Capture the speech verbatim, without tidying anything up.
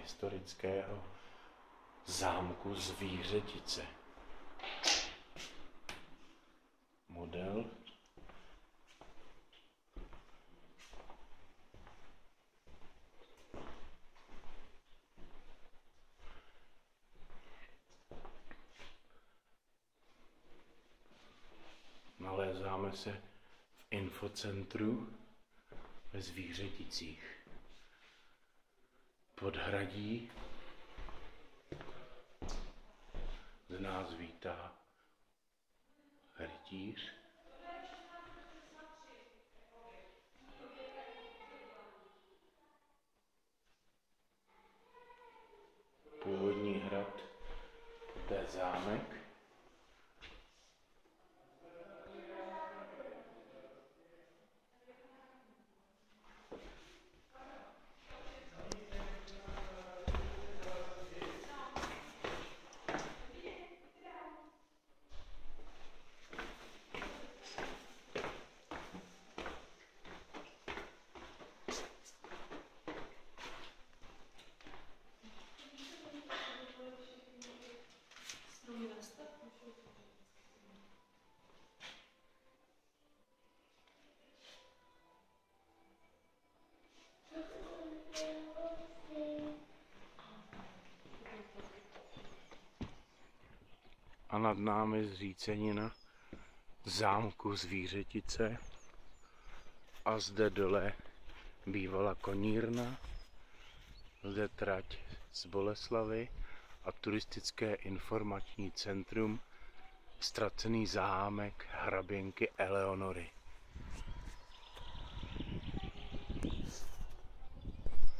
historického zámku Zvířetice. Model nalézáme se v infocentru ve Zvířeticích. Podhradí z nás vítá rytíř. Původní hrad, poté zámek. A nad námi zřícenina zámku Zvířetice a zde dole bývala konírna, zde trať z Boleslavy a turistické informační centrum Ztracený zámek hraběnky Eleonory.